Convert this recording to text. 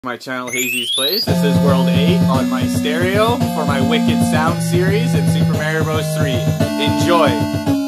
My channel Hazys Plays. This is World 8 on my stereo for my Wicked Sound series in Super Mario Bros. 3. Enjoy!